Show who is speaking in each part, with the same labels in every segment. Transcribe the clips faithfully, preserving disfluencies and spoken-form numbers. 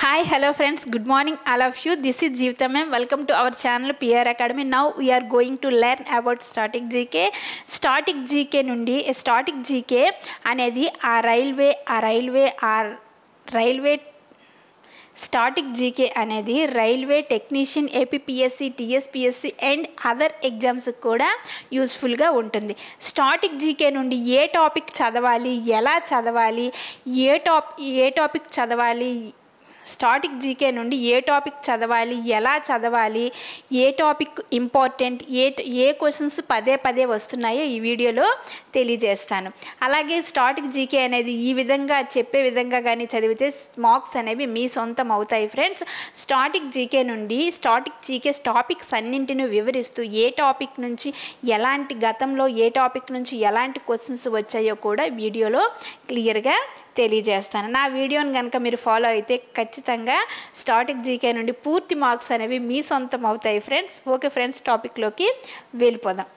Speaker 1: Hi, hello friends, good morning all of you. This is Jeevita ma'am. Welcome to our channel P R Academy. Now we are going to learn about static G K. Static G K nundi static G K anedi aa railway aa railway aa railway static G K అనేది railway technician APPSC TSPSC and other exams కూడా యూస్ఫుల్గా ఉంటుంది. Static GK నుండి ఏ topic చదవాలి, ఎలా చదవాలి, ఏ టాప్ ఏ టాపిక్ చదవాలి, స్టాటిక్ జీకే నుండి ఏ టాపిక్ చదవాలి, ఎలా చదవాలి, ఏ టాపిక్ ఇంపార్టెంట్, ఏ ఏ క్వశ్చన్స్ పదే పదే వస్తున్నాయో ఈ వీడియోలో తెలియజేస్తాను. అలాగే స్టాటిక్ జీకే అనేది ఈ విధంగా చెప్పే విధంగా కానీ చదివితే మార్క్స్ అనేవి మీ సొంతం అవుతాయి ఫ్రెండ్స్. స్టాటిక్ జీకే నుండి స్టాటిక్ జీకే టాపిక్స్ అన్నింటిని వివరిస్తూ ఏ టాపిక్ నుంచి ఎలాంటి గతంలో ఏ టాపిక్ నుంచి ఎలాంటి క్వశ్చన్స్ వచ్చాయో కూడా వీడియోలో క్లియర్గా తెలియజేస్తాను. నా వీడియోని కనుక మీరు ఫాలో అయితే ఖచ్చితంగా స్టాటిక్ జీకే నుండి పూర్తి మార్క్స్ అనేవి మీ సొంతం అవుతాయి ఫ్రెండ్స్. ఓకే ఫ్రెండ్స్, టాపిక్లోకి వెళ్ళిపోదాం.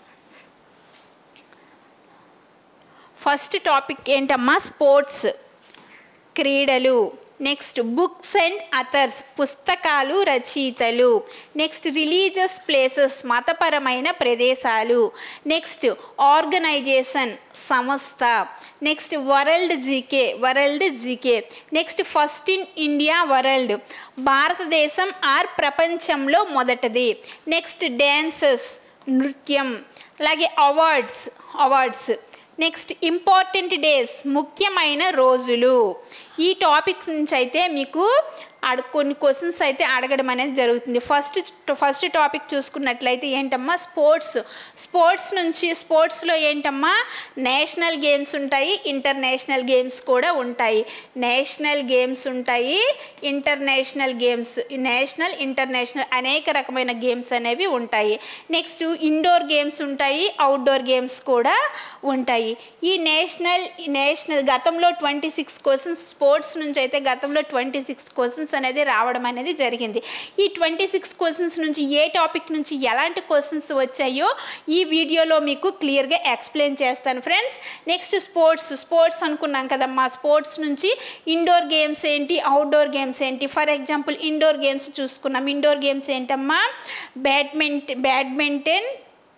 Speaker 1: ఫస్ట్ టాపిక్ ఏంటమ్మా, స్పోర్ట్స్, క్రీడలు. నెక్స్ట్ బుక్స్ అండ్ అథర్స్, పుస్తకాలు, రచయితలు. నెక్స్ట్ రిలీజియస్ ప్లేసెస్, మతపరమైన ప్రదేశాలు. నెక్స్ట్ ఆర్గనైజేషన్, సంస్థ. Next world GK, world GK. Next first in India, world, భారతదేశం ఆర్ ప్రపంచంలో మొదటిది. నెక్స్ట్ డ్యాన్సెస్, నృత్యం. అలాగే awards, awards. Next important days, ముఖ్యమైన రోజులు. ఈ టాపిక్స్ నుంచి అయితే మీకు అడ కొన్ని క్వశ్చన్స్ అయితే అడగడం అనేది జరుగుతుంది. ఫస్ట్ ఫస్ట్ టాపిక్ చూసుకున్నట్లయితే ఏంటమ్మా, స్పోర్ట్స్. స్పోర్ట్స్ నుంచి స్పోర్ట్స్లో ఏంటమ్మా, నేషనల్ గేమ్స్ ఉంటాయి, ఇంటర్నేషనల్ గేమ్స్ కూడా ఉంటాయి. నేషనల్ గేమ్స్ ఉంటాయి, ఇంటర్నేషనల్ గేమ్స్, నేషనల్ ఇంటర్నేషనల్ అనేక రకమైన గేమ్స్ అనేవి ఉంటాయి. నెక్స్ట్ ఇండోర్ గేమ్స్ ఉంటాయి, అవుట్డోర్ గేమ్స్ కూడా ఉంటాయి. ఈ నేషనల్ నేషనల్ గతంలో ట్వంటీ సిక్స్ క్వశ్చన్స్ స్పోర్ట్స్ నుంచి అయితే గతంలో ట్వంటీ సిక్స్ క్వశ్చన్స్ అనేది రావడం అనేది జరిగింది. ఈ ట్వంటీ సిక్స్ క్వశ్చన్స్ నుంచి ఏ టాపిక్ నుంచి ఎలాంటి క్వశ్చన్స్ వచ్చాయో ఈ వీడియోలో మీకు క్లియర్గా ఎక్స్ప్లెయిన్ చేస్తాను ఫ్రెండ్స్. నెక్స్ట్ స్పోర్ట్స్, స్పోర్ట్స్ అనుకున్నాం కదమ్మా. స్పోర్ట్స్ నుంచి ఇండోర్ గేమ్స్ ఏంటి, అవుట్డోర్ గేమ్స్ ఏంటి. ఫర్ ఎగ్జాంపుల్ ఇండోర్ గేమ్స్ చూసుకున్నాం. ఇండోర్ గేమ్స్ ఏంటమ్మా, badminton badminton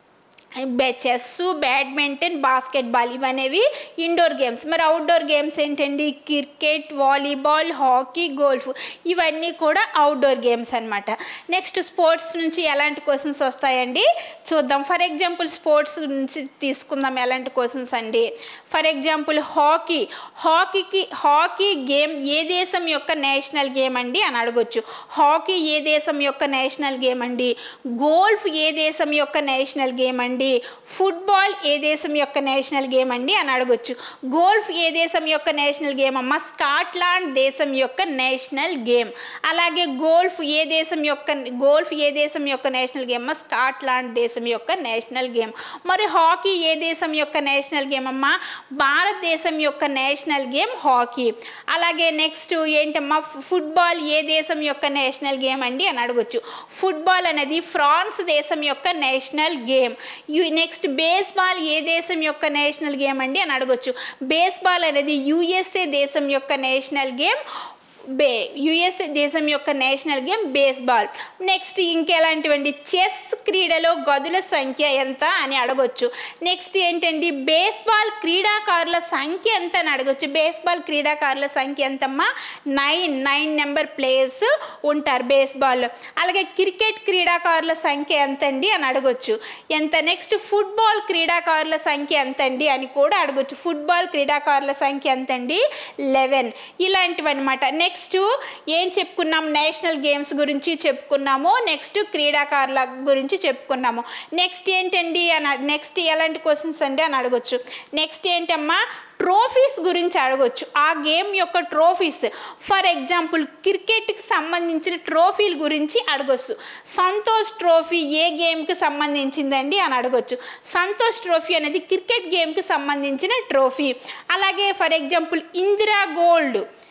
Speaker 1: chess, badminton, basketball, ఇవనేవి ఇండోర్ గేమ్స్. మరి అవుట్డోర్ గేమ్స్ ఏంటండి, క్రికెట్, వాలీబాల్, హాకీ, గోల్ఫ్, ఇవన్నీ కూడా అవుట్డోర్ గేమ్స్ అనమాట. నెక్స్ట్ స్పోర్ట్స్ నుంచి ఎలాంటి క్వశ్చన్స్ వస్తాయండి చూద్దాం. ఫర్ ఎగ్జాంపుల్ స్పోర్ట్స్ నుంచి తీసుకుందాం ఎలాంటి క్వశ్చన్స్ అండి. ఫర్ ఎగ్జాంపుల్ హాకీ, హాకీకి హాకీ గేమ్ ఏ దేశం యొక్క నేషనల్ గేమ్ అండి అని అడగొచ్చు. హాకీ ఏ దేశం యొక్క నేషనల్ గేమ్ అండి. గోల్ఫ్ ఏ దేశం యొక్క నేషనల్ గేమ్ అండి. ఫుట్బాల్ ఏ దేశం యొక్క నేషనల్ గేమ్ అండి అని అడగొచ్చు. గోల్ఫ్ ఏ దేశం యొక్క నేషనల్ గేమ్ అమ్మా, స్కాట్లాండ్ దేశం యొక్క నేషనల్ గేమ్. అలాగే గోల్ఫ్ ఏ దేశం యొక్క గోల్ఫ్ ఏ దేశం యొక్క నేషనల్ గేమ్ అమ్మా, స్కాట్లాండ్ దేశం యొక్క నేషనల్ గేమ్. మరి హాకీ ఏ దేశం యొక్క నేషనల్ గేమ్ అమ్మా, భారతదేశం యొక్క నేషనల్ గేమ్ హాకీ. అలాగే నెక్స్ట్ ఏంటమ్మా, ఫుట్బాల్ ఏ దేశం యొక్క నేషనల్ గేమ్ అండి అని అడగొచ్చు. ఫుట్బాల్ అనేది ఫ్రాన్స్ దేశం యొక్క నేషనల్ గేమ్. నెక్స్ట్ బేస్బాల్ ఏ దేశం యొక్క నేషనల్ గేమ్ అండి అని అడగొచ్చు. బేస్బాల్ అనేది యుఎస్ఏ దేశం యొక్క నేషనల్ గేమ్. బే యుఎస్ఏ దేశం యొక్క నేషనల్ గేమ్ బేస్బాల్. నెక్స్ట్ ఇంకెలాంటివండి, చెస్ క్రీడలో గదుల సంఖ్య ఎంత అని అడగొచ్చు. నెక్స్ట్ ఏంటండి, బేస్బాల్ క్రీడాకారుల సంఖ్య ఎంత అని అడగొచ్చు. బేస్బాల్ క్రీడాకారుల సంఖ్య ఎంతమ్మా, నైన్ నైన్ నెంబర్ ప్లేయర్స్ ఉంటారు బేస్బాల్లో. అలాగే క్రికెట్ క్రీడాకారుల సంఖ్య ఎంతండి అని అడగొచ్చు. ఎంత. నెక్స్ట్ ఫుట్బాల్ క్రీడాకారుల సంఖ్య ఎంతండి అని కూడా అడగొచ్చు. ఫుట్బాల్ క్రీడాకారుల సంఖ్య ఎంతండి, లెవెన్. ఇలాంటివి అనమాట. నెక్స్ట్ ఏం చెప్పుకున్నాం, నేషనల్ గేమ్స్ గురించి చెప్పుకున్నాము. నెక్స్ట్ క్రీడాకారుల గురించి చెప్పుకున్నాము. నెక్స్ట్ ఏంటండి అని నెక్స్ట్ ఎలాంటి క్వశ్చన్స్ అండి అని అడగొచ్చు. నెక్స్ట్ ఏంటమ్మా, ట్రోఫీస్ గురించి అడగొచ్చు. ఆ గేమ్ యొక్క ట్రోఫీస్. ఫర్ ఎగ్జాంపుల్ క్రికెట్కి సంబంధించిన ట్రోఫీల గురించి అడగొచ్చు. సంతోష్ ట్రోఫీ ఏ గేమ్కి సంబంధించిందండి అని అడగొచ్చు. సంతోష్ ట్రోఫీ అనేది క్రికెట్ గేమ్కి సంబంధించిన ట్రోఫీ. అలాగే ఫర్ ఎగ్జాంపుల్ ఇందిరా గోల్డ్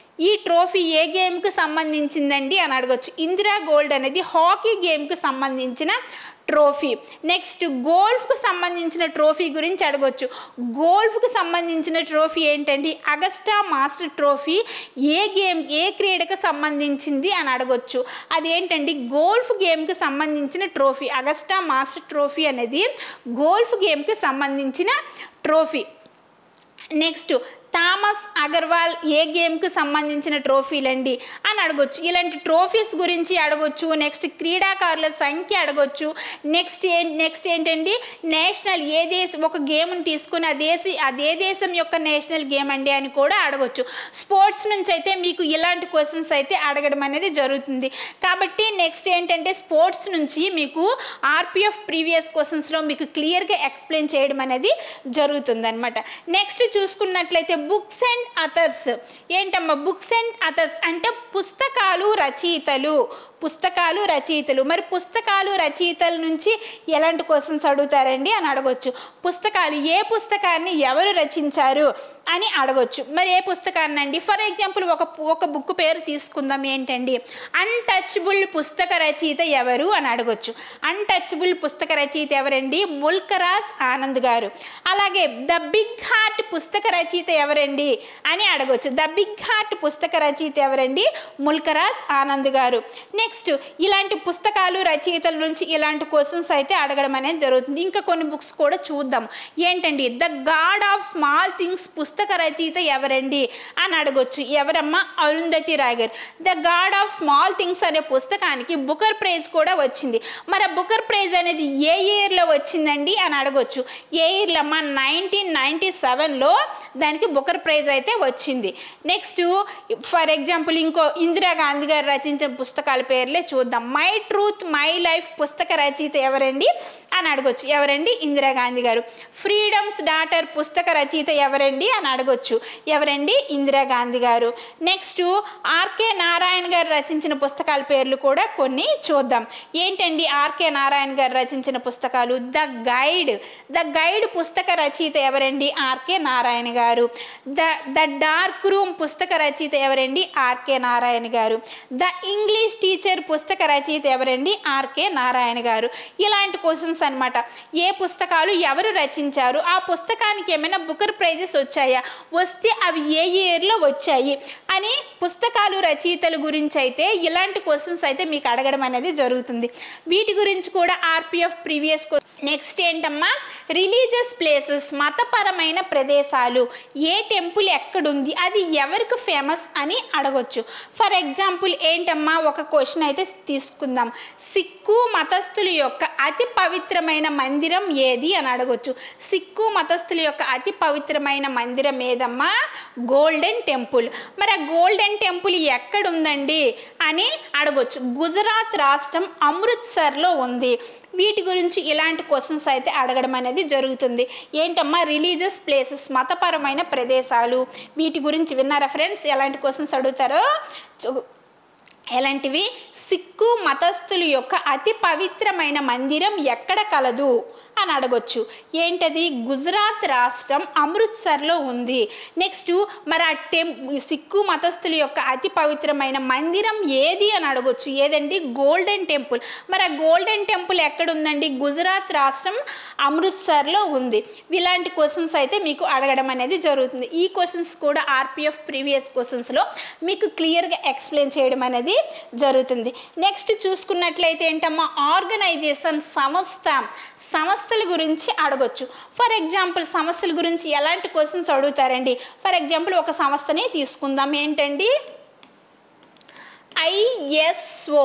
Speaker 1: ఈ ట్రోఫీ ఏ గేమ్కి సంబంధించిందండి అని అడగొచ్చు. ఇందిరా గోల్డ్ అనేది హాకీ గేమ్కి సంబంధించిన ట్రోఫీ. నెక్స్ట్ గోల్ఫ్కు సంబంధించిన ట్రోఫీ గురించి అడగొచ్చు. గోల్ఫ్కు సంబంధించిన ట్రోఫీ ఏంటండి? అగస్టా మాస్టర్ ట్రోఫీ ఏ గేమ్ ఏ క్రీడకు సంబంధించింది అని అడగొచ్చు. అదేంటండి? గోల్ఫ్ గేమ్కి సంబంధించిన ట్రోఫీ. అగస్టా మాస్టర్ ట్రోఫీ అనేది గోల్ఫ్ గేమ్కి సంబంధించిన ట్రోఫీ. నెక్స్ట్ థామస్ అగర్వాల్ ఏ గేమ్కి సంబంధించిన ట్రోఫీలండి అని అడగొచ్చు. ఇలాంటి ట్రోఫీస్ గురించి అడగొచ్చు. నెక్స్ట్ క్రీడాకారుల సంఖ్య అడగొచ్చు. నెక్స్ట్ ఏ నెక్స్ట్ ఏంటండి? నేషనల్ ఏ దేశం ఒక గేమ్ని తీసుకుని ఆ దేశ అదే దేశం యొక్క నేషనల్ గేమ్ అండి అని కూడా అడగొచ్చు. స్పోర్ట్స్ నుంచి అయితే మీకు ఇలాంటి క్వశ్చన్స్ అయితే అడగడం అనేది జరుగుతుంది. కాబట్టి నెక్స్ట్ ఏంటంటే స్పోర్ట్స్ నుంచి మీకు ఆర్పిఎఫ్ ప్రీవియస్ క్వశ్చన్స్లో మీకు క్లియర్గా ఎక్స్ప్లెయిన్ చేయడం అనేది జరుగుతుంది అనమాట. నెక్స్ట్ చూసుకున్నట్లయితే బుక్స్ అండ్ అథర్స్ ఏంటమ్మా? బుక్స్ అండ్ అథర్స్ అంటే పుస్తకాలు రచయితలు. పుస్తకాలు రచయితలు మరి పుస్తకాలు రచయితల నుంచి ఎలాంటి క్వశ్చన్స్ అడుగుతారండి అని అడగొచ్చు. పుస్తకాలు ఏ పుస్తకాన్ని ఎవరు రచించారు అని అడగొచ్చు. మరి ఏ పుస్తకాన్ని అండి? ఫర్ ఎగ్జాంపుల్ ఒక ఒక బుక్ పేరు తీసుకుందాం. ఏంటండి? అన్టచబుల్ పుస్తక రచయిత ఎవరు అని అడగొచ్చు. అన్టచబుల్ పుస్తక రచయిత ఎవరండి? ముల్కరాజ్ ఆనంద్ గారు. అలాగే ద బిగ్ హార్ట్ పుస్తక రచయిత ఎవరండి అని అడగొచ్చు. ద బిగ్ హార్ట్ పుస్తక రచయిత ఎవరండి? ముల్కరాజ్ ఆనంద్ గారు. నెక్స్ట్ ఇలాంటి పుస్తకాలు రచయితల నుంచి ఇలాంటి క్వశ్చన్స్ అయితే అడగడం అనేది జరుగుతుంది. ఇంకా కొన్ని బుక్స్ కూడా చూద్దాం. ఏంటండి? The god of small things పుస్తక రచయిత ఎవరండి అని అడగొచ్చు. ఎవరమ్మా? అరుంధతి రాయ్ గారు. The god of small things అనే పుస్తకానికి బుకర్ ప్రైజ్ కూడా వచ్చింది. మరి ఆ బుకర్ ప్రైజ్ అనేది ఏ ఇయర్లో వచ్చిందండి అని అడగొచ్చు. ఏ ఇయర్లో అమ్మా? నైన్టీన్ నైన్టీ సెవెన్లో దానికి బుకర్ ప్రైజ్ అయితే వచ్చింది. నెక్స్ట్ ఫర్ ఎగ్జాంపుల్ ఇంకో ఇందిరాగాంధీ గారు రచించిన పుస్తకాల పేర్లే చూద్దాం. మై ట్రూత్ మై లైఫ్ పుస్తక రచయిత ఎవరండి అని అడగొచ్చు. ఎవరండి? ఇందిరాగాంధీ గారు. ఫ్రీడమ్స్ డాటర్ పుస్తక రచయిత ఎవరండి అని అడగొచ్చు. ఎవరండి? ఇందిరాగాంధీ గారు. నెక్స్ట్ ఆర్కే నారాయణ గారు రచించిన పుస్తకాల పేర్లు కూడా కొన్ని చూద్దాం. ఏంటండి ఆర్కే నారాయణ గారు రచించిన పుస్తకాలు? The guide. ద గైడ్ పుస్తక రచయిత ఎవరండి? ఆర్కే నారాయణ గారు. ద ద డార్క్ రూమ్ పుస్తక రచయిత ఎవరండి? ఆర్కే నారాయణ గారు. ద ఇంగ్లీష్ టీచర్ పుస్తక రచయిత ఎవరండి? ఆర్కే నారాయణ గారు. ఇలాంటి క్వశ్చన్స్ అన్నమాట. ఏ పుస్తకాలు ఎవరు రచించారు? ఆ పుస్తకానికి ఏమైనా బుకర్ ప్రైజెస్ వచ్చాయా? వస్తే అవి ఏ ఇయర్లో వచ్చాయి అని పుస్తకాలు రచయితల గురించి అయితే ఇలాంటి క్వశ్చన్స్ అయితే మీకు అడగడం అనేది జరుగుతుంది. వీటి గురించి కూడా ఆర్పిఎఫ్ ప్రీవియస్. నెక్స్ట్ ఏంటమ్మా? రిలీజియస్ ప్లేసెస్ మతపరమైన ప్రదేశాలు. ఏ టెంపుల్ ఎక్కడుంది? అది ఎవరికి ఫేమస్ అని అడగొచ్చు. ఫర్ ఎగ్జాంపుల్ ఏంటమ్మా? ఒక క్వశ్చన్ అయితే తీసుకుందాం. సిక్కు మతస్థుల యొక్క అతి పవిత్రమైన మందిరం ఏది అని అడగొచ్చు. సిక్కు మతస్థుల యొక్క అతి పవిత్రమైన మందిరం ఏదమ్మా? Golden temple. మరి ఆ గోల్డెన్ టెంపుల్ ఎక్కడుందండి అని అడగొచ్చు. గుజరాత్ రాష్ట్రం అమృత్సర్లో ఉంది. వీటి గురించి ఇలాంటి క్వశ్చన్స్ అయితే అడగడం అనేది జరుగుతుంది. ఏంటమ్మా? రిలీజియస్ ప్లేసెస్ మతపరమైన ప్రదేశాలు. వీటి గురించి విన్నారా ఫ్రెండ్స్? ఎలాంటి క్వశ్చన్స్ అడుగుతారో ఎలాంటివి? సిక్కు మతస్థుల యొక్క అతి పవిత్రమైన మందిరం ఎక్కడ కలదు అని అడగొచ్చు. ఏంటది? గుజరాత్ రాష్ట్రం అమృత్సర్లో ఉంది. నెక్స్ట్ మరి ఆ టెం సిక్కు మతస్థుల యొక్క అతి పవిత్రమైన మందిరం ఏది అని అడగొచ్చు. ఏదండి? Golden temple. మరి ఆ గోల్డెన్ టెంపుల్ ఎక్కడుందండి? గుజరాత్ రాష్ట్రం అమృత్సర్లో ఉంది. ఇలాంటి క్వశ్చన్స్ అయితే మీకు అడగడం అనేది జరుగుతుంది. ఈ క్వశ్చన్స్ కూడా ఆర్పిఎఫ్ ప్రీవియస్ క్వశ్చన్స్లో మీకు క్లియర్గా ఎక్స్ప్లెయిన్ చేయడం అనేది జరుగుతుంది. నెక్స్ట్ చూసుకున్నట్లయితే ఏంటమ్మా? ఆర్గనైజేషన్ సంస్థ. సంస్థల గురించి అడగొచ్చు. ఫర్ ఎగ్జాంపుల్ సంస్థల గురించి ఎలాంటి క్వశ్చన్స్ అడుగుతారండి? ఫర్ ఎగ్జాంపుల్ ఒక సంస్థని తీసుకుందాం. ఏంటండి? ఐఎస్ఓ.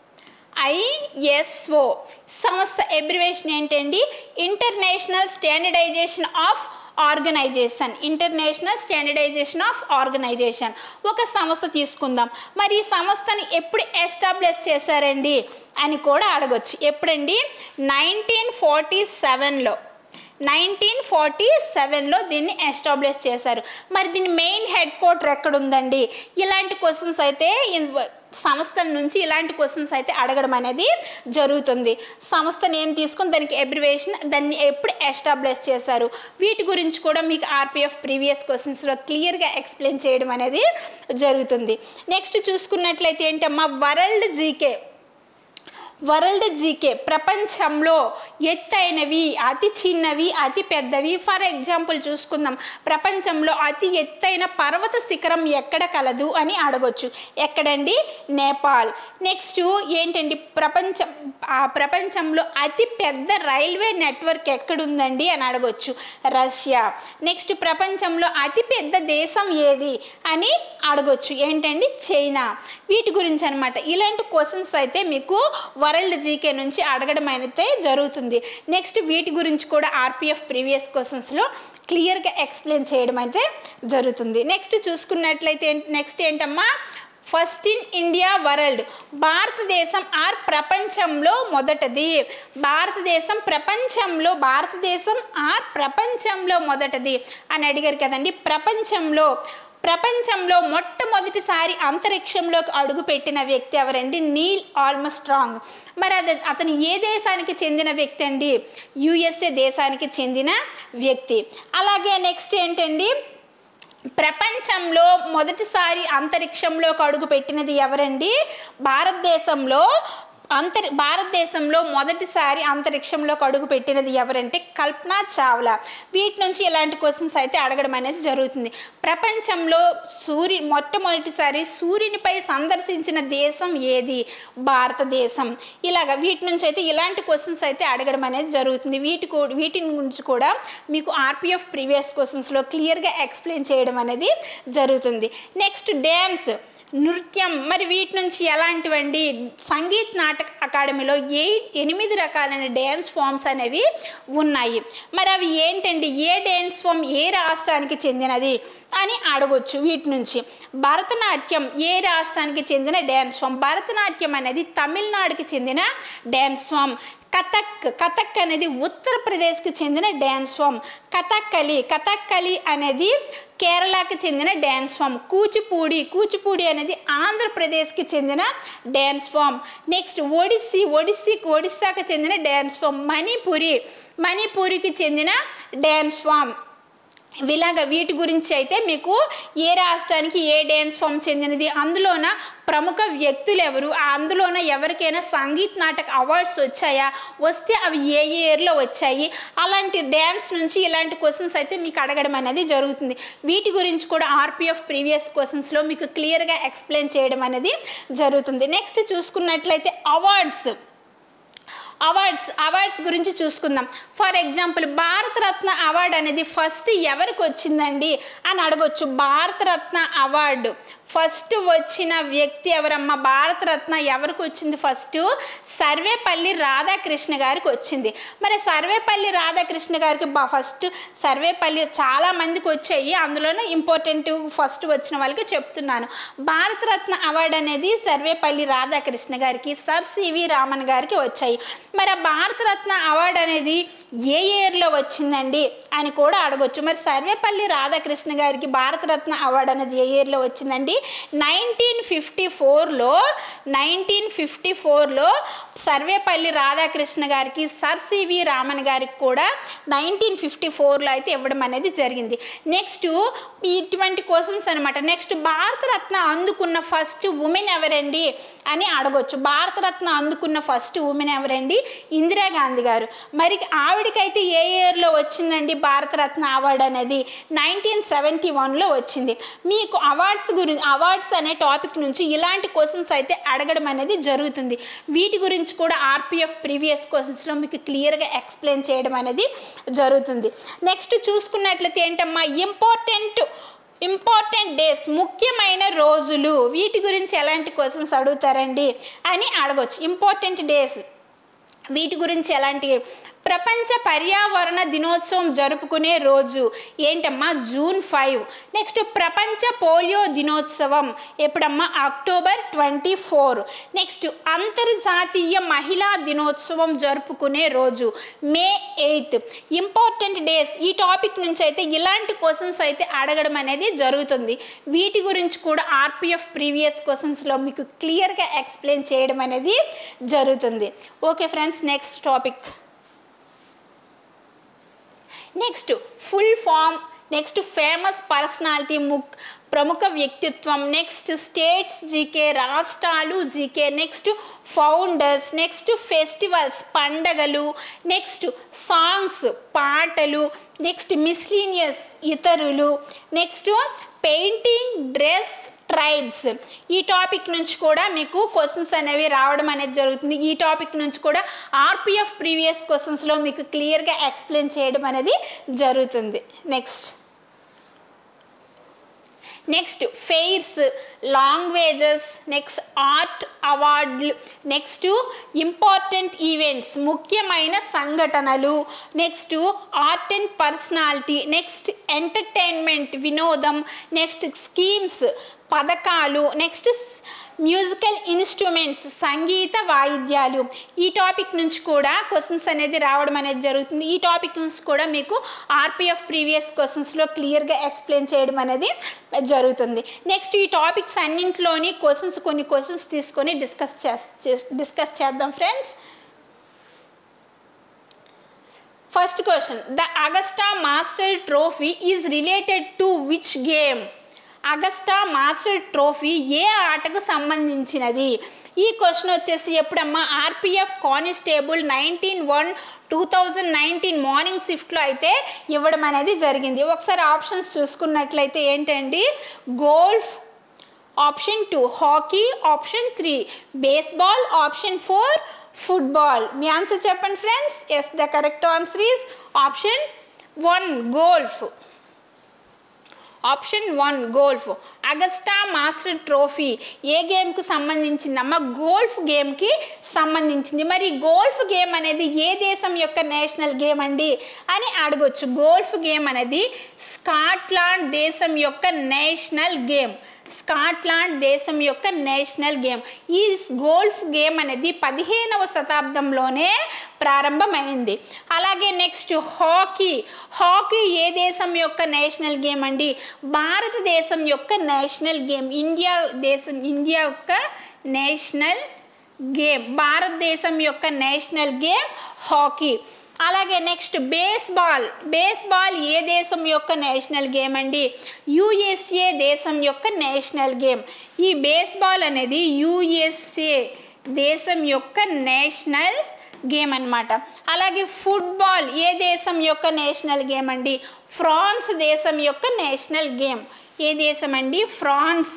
Speaker 1: ఐఎస్ఓ సంస్థ అబ్రివేషన్ ఏంటండి? International standardization of organization. International standardization of organization ఒక సంస్థ తీసుకుందాం. మరి ఈ సంస్థని ఎప్పుడు ఎస్టాబ్లిష్ చేశారండి అని కూడా అడగొచ్చు. ఎప్పుడండి? నైన్టీన్ ఫార్టీ సెవెన్లో నైన్టీన్ ఫార్టీ సెవెన్లో దీన్ని ఎస్టాబ్లిష్ చేశారు. మరి దీని మెయిన్ హెడ్ క్వార్టర్ ఎక్కడ ఉందండి? ఇలాంటి క్వశ్చన్స్ అయితే సంస్థల నుంచి ఇలాంటి క్వశ్చన్స్ అయితే అడగడం అనేది జరుగుతుంది. సంస్థ నేమ్ తీసుకొని దానికి అబ్రివేషన్, దాన్ని ఎప్పుడు ఎస్టాబ్లిష్ చేశారు, వీటి గురించి కూడా మీకు ఆర్పిఎఫ్ ప్రీవియస్ క్వశ్చన్స్లో క్లియర్గా ఎక్స్ప్లెయిన్ చేయడం అనేది జరుగుతుంది. నెక్స్ట్ చూసుకున్నట్లయితే ఏంటమ్మా, వరల్డ్ జీకే. వరల్డ్ జీకే ప్రపంచంలో ఎత్తైనవి, అతి చిన్నవి, అతి పెద్దవి. ఫర్ ఎగ్జాంపుల్ చూసుకుందాం, ప్రపంచంలో అతి ఎత్తైన పర్వత శిఖరం ఎక్కడ కలదు అని అడగొచ్చు. ఎక్కడండి? నేపాల్. నెక్స్ట్ ఏంటండి, ప్రపంచం ఆ ప్రపంచంలో అతి పెద్ద రైల్వే నెట్వర్క్ ఎక్కడుందండి అని అడగొచ్చు. రష్యా. నెక్స్ట్ ప్రపంచంలో అతి పెద్ద దేశం ఏది అని అడగొచ్చు. ఏంటండి? చైనా. వీటి గురించి అనమాట. ఇలాంటి క్వశ్చన్స్ అయితే మీకు వరల్డ్ జీకే నుంచి అడగడం అయితే జరుగుతుంది. నెక్స్ట్ వీటి గురించి కూడా ఆర్పిఎఫ్ ప్రీవియస్ క్వశ్చన్స్లో క్లియర్గా ఎక్స్ప్లెయిన్ చేయడం అయితే జరుగుతుంది. నెక్స్ట్ చూసుకున్నట్లయితే నెక్స్ట్ ఏంటమ్మా, ఫస్ట్ ఇన్ ఇండియా వరల్డ్. భారతదేశం ఆర్ ప్రపంచంలో మొదటిది. భారతదేశం ప్రపంచంలో భారతదేశం ఆర్ ప్రపంచంలో మొదటిది అని అడిగారు కదండి. ప్రపంచంలో ప్రపంచంలో మొట్టమొదటిసారి అంతరిక్షంలోకి అడుగుపెట్టిన వ్యక్తి ఎవరండి? Neil Armstrong. మరి అది అతను ఏ దేశానికి చెందిన వ్యక్తి అండి? యుఎస్ఏ దేశానికి చెందిన వ్యక్తి. అలాగే నెక్స్ట్ ఏంటండి, ప్రపంచంలో మొదటిసారి అంతరిక్షంలోకి అడుగుపెట్టినది ఎవరండి? భారతదేశంలో అంతరి భారతదేశంలో మొదటిసారి అంతరిక్షంలోకి అడుగు పెట్టినది ఎవరంటే కల్పనా చావ్లా. వీటి నుంచి ఇలాంటి క్వశ్చన్స్ అయితే అడగడం అనేది జరుగుతుంది. ప్రపంచంలో సూర్యు మొట్టమొదటిసారి సూర్యునిపై సందర్శించిన దేశం ఏది? భారతదేశం. ఇలాగ వీటి నుంచి అయితే ఇలాంటి క్వశ్చన్స్ అయితే అడగడం అనేది జరుగుతుంది. వీటి వీటి గురించి కూడా మీకు ఆర్పిఎఫ్ ప్రీవియస్ క్వశ్చన్స్లో క్లియర్గా ఎక్స్ప్లెయిన్ చేయడం అనేది జరుగుతుంది. నెక్స్ట్ డ్యాన్స్, నృత్యం. మరి వీటి నుంచి ఎలాంటివండి? సంగీత్ నాటక అకాడమీలో ఎయిట్ ఎనిమిది రకాలైన డ్యాన్స్ ఫామ్స్ అనేవి ఉన్నాయి. మరి అవి ఏంటండి? ఏ డ్యాన్స్ ఫామ్ ఏ రాష్ట్రానికి చెందినది అని అడగొచ్చు. వీటి నుంచి భరతనాట్యం ఏ రాష్ట్రానికి చెందిన డ్యాన్స్ ఫామ్? భరతనాట్యం అనేది తమిళనాడుకి చెందిన డ్యాన్స్ ఫామ్. కథక్ కథక్ అనేది ఉత్తరప్రదేశ్కి చెందిన డ్యాన్స్ ఫామ్. కథక్కలి కథక్కలి అనేది కేరళకి చెందిన డ్యాన్స్ ఫామ్. కూచిపూడి కూచిపూడి అనేది ఆంధ్రప్రదేశ్కి చెందిన dance form. Next Odissi Odissi ఒడిస్సాకి చెందిన డ్యాన్స్ ఫామ్. మణిపురి మణిపూరికి చెందిన డ్యాన్స్ ఫామ్. ఇలాగ వీటి గురించి అయితే మీకు ఏ రాష్ట్రానికి ఏ డ్యాన్స్ ఫామ్ చెందినది, అందులోన ప్రముఖ వ్యక్తులు ఎవరు, అందులోన ఎవరికైనా సంగీత్ నాటక అవార్డ్స్ వచ్చాయా, వస్తే అవి ఏ ఇయర్లో వచ్చాయి, అలాంటి డ్యాన్స్ నుంచి ఇలాంటి క్వశ్చన్స్ అయితే మీకు అడగడం అనేది జరుగుతుంది. వీటి గురించి కూడా ఆర్పిఎఫ్ ప్రీవియస్ క్వశ్చన్స్లో మీకు క్లియర్గా ఎక్స్ప్లెయిన్ చేయడం అనేది జరుగుతుంది. నెక్స్ట్ చూసుకున్నట్లయితే అవార్డ్స్ అవార్డ్స్ అవార్డ్స్ గురించి చూసుకుందాం. ఫర్ ఎగ్జాంపుల్ భారతరత్న అవార్డు అనేది ఫస్ట్ ఎవరికి వచ్చిందండి అని అడగొచ్చు. భారతరత్న అవార్డు ఫస్ట్ వచ్చిన వ్యక్తి ఎవరమ్మా? భారతరత్న ఎవరికి వచ్చింది? ఫస్ట్ సర్వేపల్లి రాధాకృష్ణ గారికి వచ్చింది. మరి సర్వేపల్లి రాధాకృష్ణ గారికి ఫస్ట్ సర్వేపల్లి చాలా మందికి వచ్చాయి, అందులోనే ఇంపార్టెంట్ ఫస్ట్ వచ్చిన వాళ్ళకి చెప్తున్నాను. భారతరత్న అవార్డు అనేది సర్వేపల్లి రాధాకృష్ణ గారికి, సర్ సివి రామన్ గారికి వచ్చాయి. మరి ఆ భారతరత్న అవార్డు అనేది ఏ ఇయర్లో వచ్చిందండి అని కూడా అడగొచ్చు. మరి సర్వేపల్లి రాధాకృష్ణ గారికి భారతరత్న అవార్డు అనేది ఏ ఇయర్లో వచ్చిందండి? నైన్టీన్ ఫిఫ్టీ ఫోర్లో నైన్టీన్ ఫిఫ్టీ ఫోర్లో సర్వేపల్లి రాధాకృష్ణ గారికి, సర్ సివి రామన్ గారికి కూడా నైన్టీన్ ఫిఫ్టీ ఫోర్లో అయితే ఇవ్వడం అనేది జరిగింది. నెక్స్ట్ ఇటువంటి క్వశ్చన్స్ అనమాట. నెక్స్ట్ భారతరత్న అందుకున్న ఫస్ట్ ఉమెన్ ఎవరండి అని అడగొచ్చు. భారతరత్న అందుకున్న ఫస్ట్ ఉమెన్ ఎవరండి? ఇందిరాగాంధీ గారు. మరి ఆవిడకైతే ఏ ఇయర్లో వచ్చిందండి భారతరత్న అవార్డు అనేది? నైన్టీన్ సెవెంటీ వన్లో వచ్చింది. మీకు అవార్డ్స్ గురించి అవార్డ్స్ అనే టాపిక్ నుంచి ఇలాంటి క్వశ్చన్స్ అయితే అడగడం అనేది జరుగుతుంది. వీటి గురించి కూడా ఆర్పిఎఫ్ ప్రీవియస్ క్వశ్చన్స్లో మీకు క్లియర్గా ఎక్స్ప్లెయిన్ చేయడం అనేది జరుగుతుంది. నెక్స్ట్ చూసుకున్నట్లయితే ఏంటమ్మా, ఇంపార్టెంట్ ఇంపార్టెంట్ డేస్, ముఖ్యమైన రోజులు. వీటి గురించి ఎలాంటి క్వశ్చన్స్ అడుగుతారండి అని అడగొచ్చు. ఇంపార్టెంట్ డేస్ వీటి గురించి ఎలాంటి ప్రపంచ పర్యావరణ దినోత్సవం జరుపుకునే రోజు ఏంటమ్మా జూన్ ఫైవ్. నెక్స్ట్ ప్రపంచ పోలియో దినోత్సవం ఎప్పుడమ్మా అక్టోబర్ ట్వంటీ ఫోర్. నెక్స్ట్ అంతర్జాతీయ మహిళా దినోత్సవం జరుపుకునే రోజు మే ఎయిత్. ఇంపార్టెంట్ డేస్ ఈ టాపిక్ నుంచి అయితే ఇలాంటి క్వశ్చన్స్ అయితే అడగడం అనేది జరుగుతుంది. వీటి గురించి కూడా ఆర్పిఎఫ్ ప్రీవియస్ క్వశ్చన్స్లో మీకు క్లియర్గా ఎక్స్ప్లెయిన్ చేయడం అనేది జరుగుతుంది. Okay friends, next topic. Next full form, next famous personality, ముక్ ప్రముఖ వ్యక్తిత్వం, నెక్స్ట్ స్టేట్స్ జీకే, రాష్ట్రాలు GK, next founders, next festivals పండగలు, నెక్స్ట్ సాంగ్స్ పాటలు, నెక్స్ట్ మిస్లీనియస్ ఇతరులు, నెక్స్ట్ పెయింటింగ్, డ్రెస్, ట్రైబ్స్. ఈ టాపిక్ నుంచి కూడా మీకు క్వశ్చన్స్ అనేవి రావడం అనేది జరుగుతుంది. ఈ టాపిక్ నుంచి కూడా ఆర్పిఎఫ్ ప్రీవియస్ క్వశ్చన్స్లో మీకు క్లియర్గా ఎక్స్ప్లెయిన్ చేయడం అనేది జరుగుతుంది. Next next fairs, languages, next art అవార్డులు, నెక్స్ట్ ఇంపార్టెంట్ ఈవెంట్స్ ముఖ్యమైన సంఘటనలు, next art and personality, next entertainment వినోదం, నెక్స్ట్ స్కీమ్స్ పథకాలు, నెక్స్ట్ మ్యూజికల్ ఇన్స్ట్రుమెంట్స్ సంగీత వాయిద్యాలు. ఈ టాపిక్ నుంచి కూడా క్వశ్చన్స్ అనేది రావడం అనేది జరుగుతుంది. ఈ టాపిక్ నుంచి కూడా మీకు ఆర్పిఎఫ్ ప్రీవియస్ క్వశ్చన్స్లో క్లియర్గా ఎక్స్ప్లెయిన్ చేయడం అనేది జరుగుతుంది. నెక్స్ట్ ఈ టాపిక్స్ అన్నింటిలోని క్వశ్చన్స్ కొన్ని క్వశ్చన్స్ తీసుకొని డిస్కస్ చే డిస్కస్ చేద్దాం friends. First question, the Augusta master trophy is related to which game? Augusta master trophy ఏ ఆటకు సంబంధించినది? ఈ క్వశ్చన్ వచ్చేసి ఎప్పుడమ్మా RPF constable nineteen one two thousand nineteen morning షిఫ్ట్లో అయితే ఇవ్వడం అనేది జరిగింది. ఒకసారి ఆప్షన్స్ చూసుకున్నట్లయితే ఏంటండి, golf, option two hockey, option three baseball, option four football. మీ ఆన్సర్ చెప్పండి friends. Yes, the correct answer is option one golf. Option one golf. Augusta master trophy ఏ గేమ్కు సంబంధించిందమ్మా? గోల్ఫ్ గేమ్కి సంబంధించింది. మరి గోల్ఫ్ గేమ్ అనేది ఏ దేశం యొక్క నేషనల్ గేమ్ అండి అని అడగొచ్చు. గోల్ఫ్ గేమ్ అనేది స్కాట్లాండ్ దేశం యొక్క నేషనల్ గేమ్. స్కాట్లాండ్ దేశం యొక్క నేషనల్ గేమ్. ఈ గోల్ఫ్ గేమ్ అనేది పదిహేనవ శతాబ్దంలోనే ప్రారంభమైంది. అలాగే నెక్స్ట్ హాకీ. హాకీ ఏ దేశం యొక్క నేషనల్ గేమ్ అండి? భారతదేశం యొక్క నేషనల్ గేమ్. ఇండియా దేశం ఇండియా యొక్క నేషనల్ గేమ్. భారతదేశం యొక్క నేషనల్ గేమ్ హాకీ. అలాగే నెక్స్ట్ బేస్బాల్. బేస్బాల్ ఏ దేశం యొక్క నేషనల్ గేమ్ అండి? యుఎస్ఏ దేశం యొక్క నేషనల్ గేమ్. ఈ బేస్బాల్ అనేది యుఎస్ఏ దేశం యొక్క నేషనల్ గేమ్ అన్నమాట. అలాగే ఫుట్బాల్ ఏ దేశం యొక్క నేషనల్ గేమ్ అండి? ఫ్రాన్స్ దేశం యొక్క నేషనల్ గేమ్. ఏ దేశం అండి? ఫ్రాన్స్.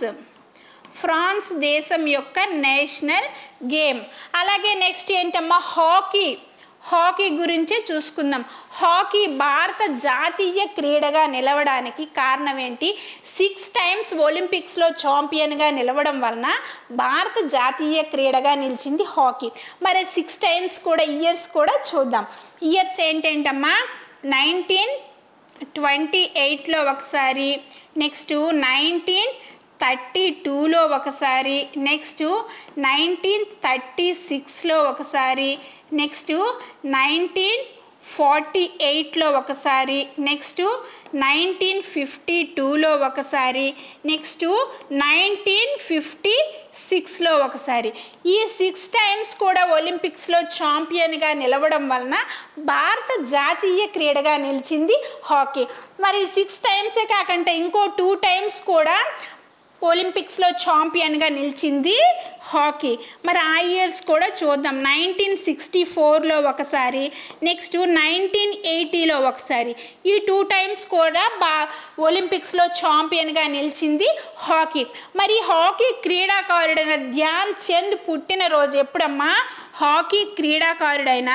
Speaker 1: ఫ్రాన్స్ దేశం యొక్క నేషనల్ గేమ్. అలాగే నెక్స్ట్ ఏంటమ్మా హాకీ. హాకీ గురించే చూసుకుందాం. హాకీ భారత జాతీయ క్రీడగా నిలవడానికి కారణం ఏంటి? సిక్స్ టైమ్స్ ఒలింపిక్స్లో ఛాంపియన్గా నిలవడం వలన భారత జాతీయ క్రీడగా నిలిచింది హాకీ. మరి సిక్స్ టైమ్స్ కూడా ఇయర్స్ కూడా చూద్దాం. ఇయర్స్ ఏంటంటమ్మా? నైన్టీన్ ట్వంటీ ఎయిట్లో ఒకసారి, నెక్స్ట్ నైన్టీన్ థర్టీ టూలో ఒకసారి, నెక్స్ట్ నైన్టీన్ థర్టీ సిక్స్లో ఒకసారి, నెక్స్ట్ నైన్టీన్ ఫార్టీ ఎయిట్లో ఒకసారి, నెక్స్ట్ నైన్టీన్ ఫిఫ్టీ టూలో ఒకసారి, నెక్స్ట్ నైన్టీన్ ఫిఫ్టీ సిక్స్లో ఒకసారి. ఈ సిక్స్ టైమ్స్ కూడా ఒలింపిక్స్లో ఛాంపియన్గా నిలవడం వలన భారత జాతీయ క్రీడగా నిలిచింది హాకీ. మరి సిక్స్ టైమ్సే కాకుండా ఇంకో టూ టైమ్స్ కూడా ఒలింపిక్స్లో ఛాంపియన్గా నిలిచింది హాకీ. మరి ఆ ఇయర్స్ కూడా చూద్దాం. నైన్టీన్ సిక్స్టీ ఫోర్లో ఒకసారి, నెక్స్ట్ నైన్టీన్ ఎయిటీలో ఒకసారి. ఈ టూ టైమ్స్ కూడా బా ఒలింపిక్స్లో ఛాంపియన్గా నిలిచింది హాకీ. మరి హాకీ క్రీడాకారుడైన ధ్యాన్ చంద్ పుట్టినరోజు ఎప్పుడమ్మా? హాకీ క్రీడాకారుడైన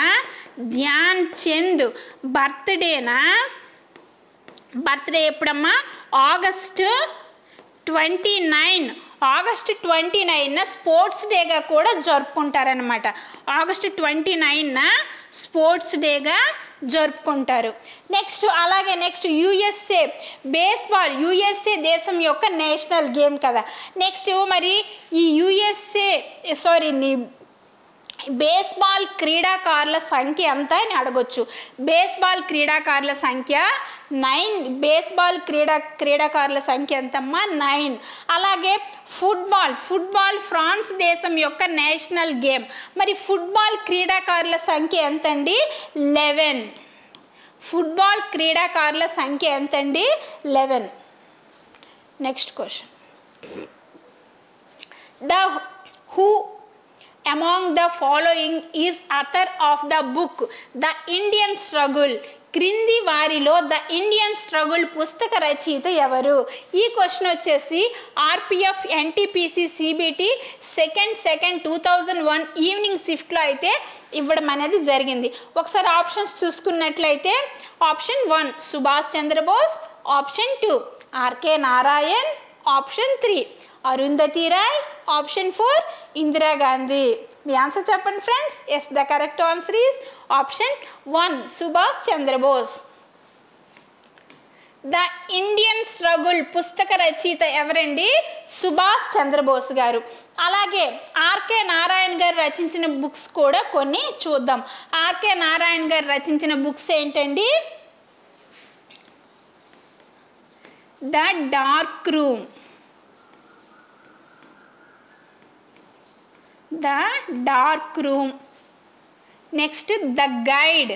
Speaker 1: ధ్యాన్ చంద్ బర్త్డేనా? బర్త్డే ఎప్పుడమ్మా? August twenty nine August twenty నైన్న స్పోర్ట్స్ డేగా కూడా జరుపుకుంటారనమాట. ఆగస్టు ట్వంటీ నైన్న స్పోర్ట్స్ డేగా జరుపుకుంటారు. నెక్స్ట్ అలాగే నెక్స్ట్ యుఎస్ఏ బేస్బాల్, యుఎస్ఏ దేశం యొక్క నేషనల్ గేమ్ కదా. నెక్స్ట్ మరి ఈ యుఎస్ఏ సారీ బేస్బాల్ క్రీడాకారుల సంఖ్య ఎంత అని అడగొచ్చు. బేస్బాల్ క్రీడాకారుల సంఖ్య నైన్. బేస్బాల్ క్రీడా క్రీడాకారుల సంఖ్య ఎంతమ్మా? నైన్. అలాగే ఫుట్బాల్, ఫుట్బాల్ ఫ్రాన్స్ దేశం యొక్క నేషనల్ గేమ్. మరి ఫుట్బాల్ క్రీడాకారుల సంఖ్య ఎంతండి? లెవెన్. ఫుట్బాల్ క్రీడాకారుల సంఖ్య ఎంతండి? Eleven. Next question. The who among the following is author of the book The Indian Struggle? క్రింది వారిలో ద ఇండియన్ స్ట్రగుల్ పుస్తక రచయిత ఎవరు? ఈ క్వశ్చన్ వచ్చేసి RPF NTPC CBT second second two thousand one evening షిఫ్ట్లో అయితే ఇవ్వడం అనేది జరిగింది. ఒకసారి ఆప్షన్స్ చూసుకున్నట్లయితే option one Subhash Chandra Bose, option two RK Narayan, option three Arundhati Roy, option four Indira Gandhi. మీ ఆన్సర్ చెప్పండి friends. Yes, the correct answer is option one Subhash Chandra Bose. The Indian struggle పుస్తక రచయిత ఎవరండి? సుభాష్ చంద్రబోస్ గారు. అలాగే ఆర్కే నారాయణ్ గారు రచించిన బుక్స్ కూడా కొన్ని చూద్దాం. ఆర్కే నారాయణ్ గారు రచించిన బుక్స్ ఏంటండి? The dark room, the dark room. Next the guide,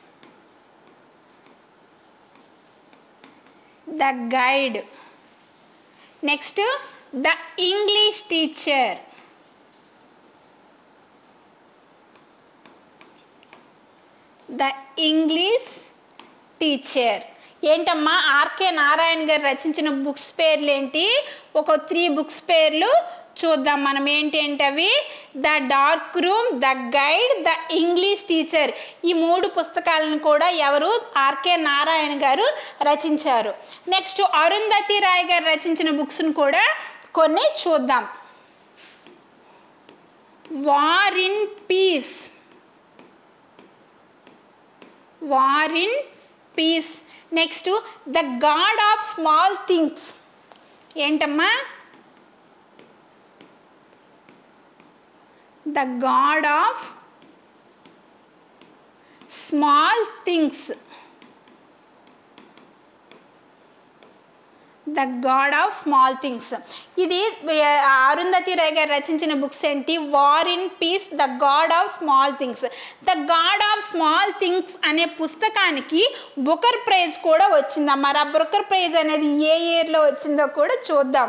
Speaker 1: the guide. Next the English teacher, the English teacher. ఏంటమ్మా ఆర్కే నారాయణ్ గారు రచించిన బుక్స్ పేర్లు ఏంటి? ఒక త్రీ బుక్స్ పేర్లు చూద్దాం మనం. ఏంటి ఏంటవి? The dark room, the guide, the English teacher. ఈ మూడు పుస్తకాలను కూడా ఎవరు? ఆర్కే నారాయణ గారు రచించారు. నెక్స్ట్ అరుంధతి రాయ్ గారు రచించిన బుక్స్ను కూడా కొన్ని చూద్దాం. War in peace, war in peace. Next the god of small things. ఏంటమ్మా? The god of small things, the god of small things. ఇది అరుంధతి రాయ్ గారు రచించిన బుక్స్ ఏంటి? War in peace, the god of small things. The god of small things అనే పుస్తకానికి Booker praise కూడా వచ్చిందా? మరి ఆ బుకర్ ప్రైజ్ అనేది ఏ ఇయర్లో వచ్చిందో కూడా చూద్దాం.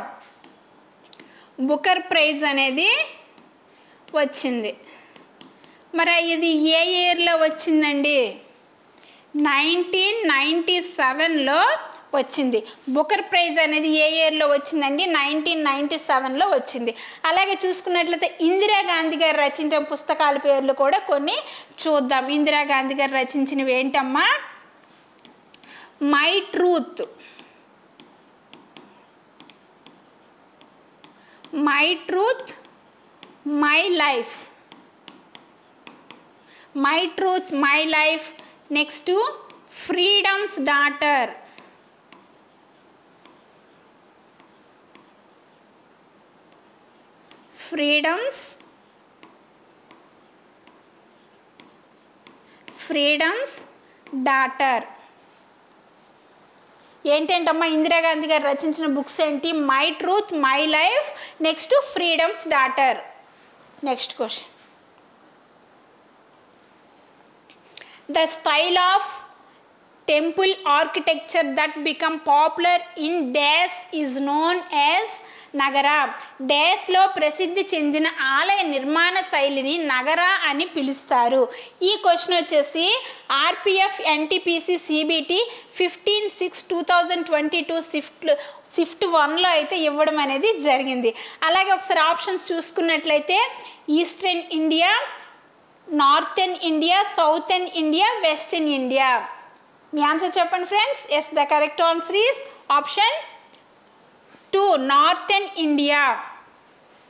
Speaker 1: బుకర్ ప్రైజ్ అనేది వచ్చింది. మరి ఇది ఏ ఇయర్లో వచ్చిందండి? నైన్టీన్ నైంటీ సెవెన్లో వచ్చింది. బుకర్ ప్రైజ్ అనేది ఏ ఇయర్లో వచ్చిందండి? నైన్టీన్ నైంటీ సెవెన్లో వచ్చింది. అలాగే చూసుకున్నట్లయితే ఇందిరా గాంధీ గారు రచించిన పుస్తకాల పేర్లు కూడా కొన్ని చూద్దాం. ఇందిరా గాంధీ గారు రచించినవి ఏంటమ్మా? My truth, my truth, my life, my truth, my life. Next freedom's daughter, freedom's, freedom's daughter. ఏంటంటమ్మా ఇందిరాగాంధీ గారు రచించిన బుక్స్ ఏంటి? My truth, my life, next freedom's daughter. Next question. The style of temple architecture that become popular in dash is known as Nagara. డాష్లో ప్రసిద్ధి చెందిన ఆలయ నిర్మాణ శైలిని నగర అని పిలుస్తారు. ఈ క్వశ్చన్ వచ్చేసి RPF NTPC CBT fifteen six two thousand twenty two shift shift వన్లో అయితే ఇవ్వడం అనేది జరిగింది. అలాగే ఒకసారి ఆప్షన్స్ చూసుకున్నట్లయితే eastern India, northern India, southern India, western India. మీ ఆన్సర్ చెప్పండి friends. Yes, the correct answer is option two, northern India.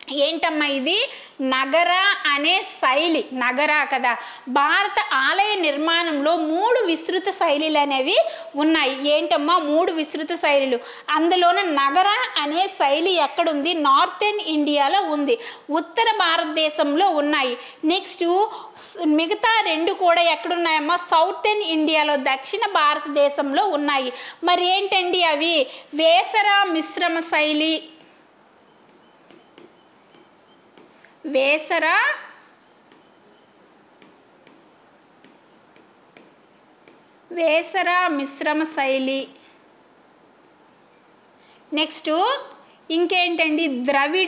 Speaker 1: ఏంటమ్మా ఇది? నగర అనే శైలి. నగర కదా. భారత ఆలయ నిర్మాణంలో మూడు విస్తృత శైలిలు అనేవి ఉన్నాయి. ఏంటమ్మా మూడు విస్తృత శైలిలు? అందులోన నగర అనే శైలి ఎక్కడుంది? నార్థన్ ఇండియాలో ఉంది, ఉత్తర భారతదేశంలో ఉన్నాయి. నెక్స్ట్ మిగతా రెండు కూడా ఎక్కడున్నాయమ్మా? సౌతర్న్ ఇండియాలో, దక్షిణ భారతదేశంలో ఉన్నాయి. మరి ఏంటండి అవి? వేసర మిశ్రమ శైలి, వేసర వేసర మిశ్రమ శైలి. నెక్స్ట్ ఇంకేంటండి? ద్రవిడ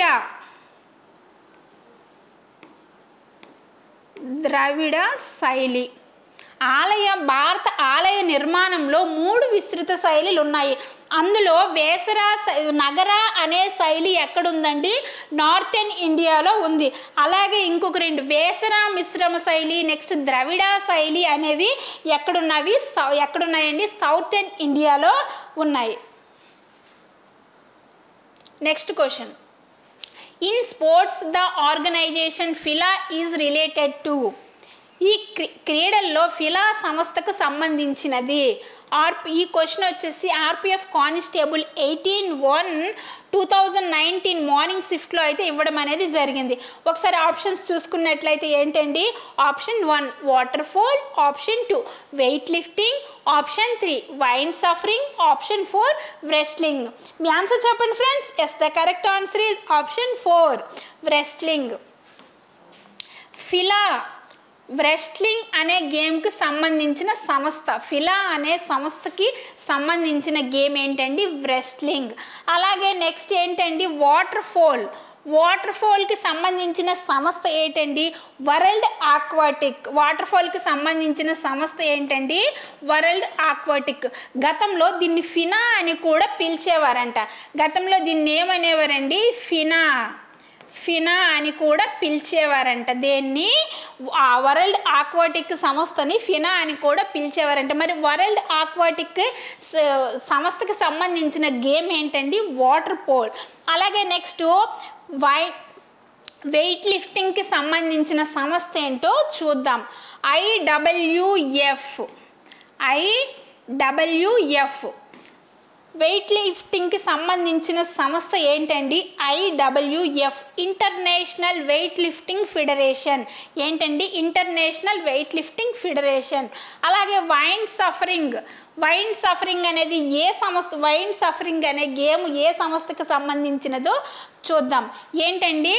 Speaker 1: ద్రవిడ శైలి. ఆలయ భారత ఆలయ నిర్మాణంలో మూడు విస్తృత శైలిలు ఉన్నాయి. అందులో వేసర నగర అనే శైలి ఎక్కడుందండి? నార్థన్ ఇండియాలో ఉంది. అలాగే ఇంకొక రెండు వేసర మిశ్రమ శైలి, నెక్స్ట్ ద్రవిడ శైలి అనేవి ఎక్కడున్నవి? ఎక్కడున్నాయండి? సౌతర్న్ ఇండియాలో ఉన్నాయి. Next question. In sports the organization FILA is related to. ఈ క్రీ క్రీడల్లో ఫిలా సంస్థకు సంబంధించినది. ఆర్ ఈ క్వశ్చన్ వచ్చేసి RPF constable eighteen one two thousand nineteen morning షిఫ్ట్లో అయితే ఇవ్వడం అనేది జరిగింది. ఒకసారి ఆప్షన్స్ చూసుకున్నట్లయితే ఏంటండి? Option one water fall, option two weight lifting, option three wind surfing, option four wrestling. మీ ఆన్సర్ చెప్పండి friends. Yes, the correct answer is option four wrestling. FILA wrestling అనే గేమ్కి సంబంధించిన సంస్థ. ఫిలా అనే సంస్థకి సంబంధించిన గేమ్ ఏంటండి? రెస్లింగ్. అలాగే నెక్స్ట్ ఏంటండి? Water fall. వాటర్ ఫాల్కి సంబంధించిన సంస్థ ఏంటండి? World aquatic. వాటర్ ఫాల్కి సంబంధించిన సంస్థ ఏంటండి? World aquatic. గతంలో దీన్ని ఫినా అని కూడా పిలిచేవారంట. గతంలో దీన్ని ఏమనేవారండి? ఫినా ఫినా అని కూడా పిలిచేవారంట. దేన్ని? వరల్డ్ ఆక్వాటిక్ సంస్థని ఫినా అని కూడా పిలిచేవారంట. మరి వరల్డ్ ఆక్వాటిక్ సంస్థకి సంబంధించిన గేమ్ ఏంటండి? Water polo. అలాగే నెక్స్ట్ వై వెయిట్ లిఫ్టింగ్కి సంబంధించిన సంస్థ ఏంటో చూద్దాం. ఐడబ్ల్యూఎఫ్. ఐడబ్ల్యూఎఫ్ వెయిట్ లిఫ్టింగ్కి సంబంధించిన సంస్థ ఏంటండి? IWF international weight lifting federation. ఏంటండి? International weight lifting federation. అలాగే వైన్ సఫరింగ్. వైన్ సఫరింగ్ అనేది ఏ సంస్థ? వైన్ సఫరింగ్ అనే గేమ్ ఏ సంస్థకి సంబంధించినదో చూద్దాం. ఏంటండి?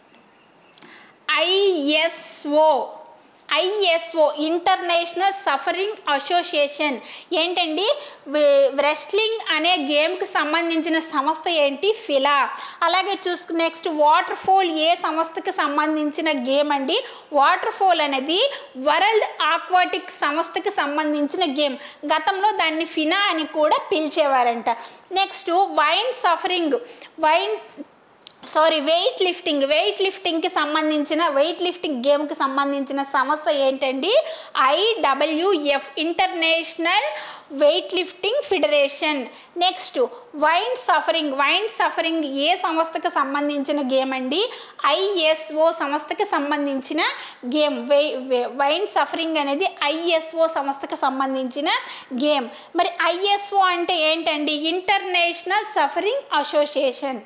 Speaker 1: ISO. ISO international surfing association. ఏంటండి? రెస్లింగ్ అనే గేమ్కి సంబంధించిన సంస్థ ఏంటి? ఫిలా. అలాగే చూసుకు నెక్స్ట్ వాటర్ ఫాల్ ఏ సంస్థకి సంబంధించిన గేమ్ అండి? వాటర్ ఫాల్ అనేది వరల్డ్ ఆక్వాటిక్ సంస్థకి సంబంధించిన గేమ్. గతంలో దాన్ని ఫినా అని కూడా పిలిచేవారంట. Next wind surfing. Wind sorry weight lifting. Weight లిఫ్టింగ్కి సంబంధించిన వెయిట్ లిఫ్టింగ్ గేమ్కి సంబంధించిన సంస్థ ఏంటండి? IWF international weight lifting federation. Next wind surfing. Wind surfing ఏ సంస్థకి సంబంధించిన గేమ్ అండి? ఐఎస్ఓ సంస్థకి సంబంధించిన గేమ్. వైన్ సఫరింగ్ అనేది ఐఎస్ఓ సంస్థకి సంబంధించిన గేమ్. మరి ఐఎస్ఓ అంటే ఏంటండి? International surfing association.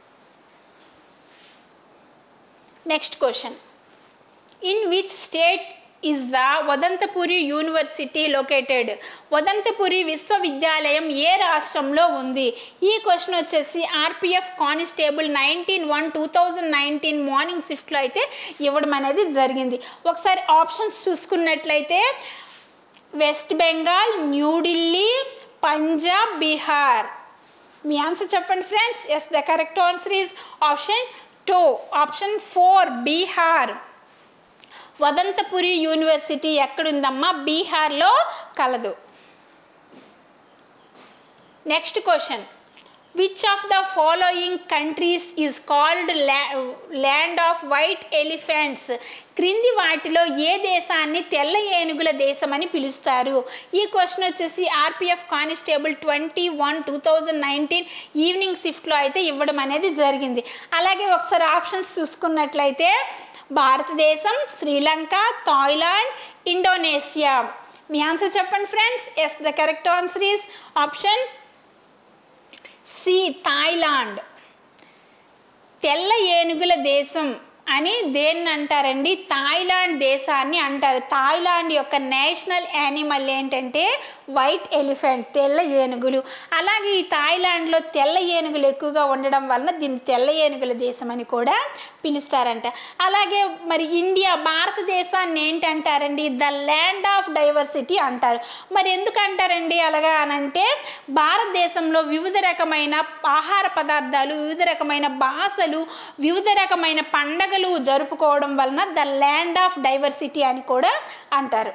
Speaker 1: Next question. In which state is the Vadantapuri university located? Vadantapuri విశ్వవిద్యాలయం ఏ రాష్ట్రంలో ఉంది? ఈ క్వశ్చన్ వచ్చేసి RPF constable nineteen one two thousand nineteen morning షిఫ్ట్లో అయితే ఇవ్వడం అనేది జరిగింది. ఒకసారి ఆప్షన్స్ చూసుకున్నట్లయితే వెస్ట్ బెంగాల్, న్యూఢిల్లీ, పంజాబ్, బీహార్. మీ ఆన్సర్ చెప్పండి friends. Yes, the correct answer is option two. Option four Bihar. Vadantapuri university ఎక్కడుందమ్మా? బీహార్లో కలదు. Next question. Which of the following countries is called land of white elephants? క్రింది వాటిలో ఏ దేశాన్ని తెల్ల ఏనుగుల దేశం అని పిలుస్తారు? ఈ క్వశ్చన్ వచ్చేసి RPF constable twenty one two thousand nineteen evening షిఫ్ట్లో అయితే ఇవ్వడం అనేది జరిగింది. అలాగే ఒకసారి ఆప్షన్స్ చూసుకున్నట్లయితే భారతదేశం, శ్రీలంక, థాయిలాండ్, ఇండోనేషియా. మీ ఆన్సర్ చెప్పండి friends. Yes, the correct answer is option C, Thailand. తెల్ల ఏనుగుల దేశం అని దేన్ని అంటారండి? థాయిలాండ్ దేశాన్ని అంటారు. థాయిలాండ్ యొక్క నేషనల్ యానిమల్ ఏంటంటే వైట్ ఎలిఫెంట్, తెల్ల ఏనుగులు. అలాగే ఈ థాయిలాండ్లో తెల్ల ఏనుగులు ఎక్కువగా ఉండడం వలన దీన్ని తెల్ల ఏనుగుల దేశం అని కూడా పిలుస్తారంట. అలాగే మరి ఇండియా, భారతదేశాన్ని ఏంటంటారండి? ద ల్యాండ్ ఆఫ్ డైవర్సిటీ అంటారు. మరి ఎందుకు అంటారండి అలాగా అనంటే భారతదేశంలో వివిధ రకమైన ఆహార పదార్థాలు, వివిధ రకమైన భాషలు, వివిధ రకమైన పండగలు జరుపుకోవడం వలన ద ల్యాండ్ ఆఫ్ డైవర్సిటీ అని కూడా అంటారు.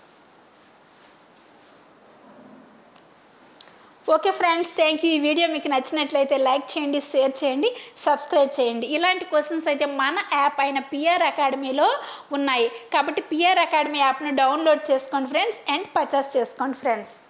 Speaker 1: Okay friends, thank you. ఈ వీడియో మీకు నచ్చినట్లయితే లైక్ చేయండి, షేర్ చేయండి, సబ్స్క్రైబ్ చేయండి. ఇలాంటి క్వశ్చన్స్ అయితే మన యాప్ అయిన పిఆర్ అకాడమీలో ఉన్నాయి. కాబట్టి పిఆర్ అకాడమీ యాప్ను డౌన్లోడ్ చేసుకోండి ఫ్రెండ్స్ అండ్ పర్చేస్ చేసుకోండి ఫ్రెండ్స్.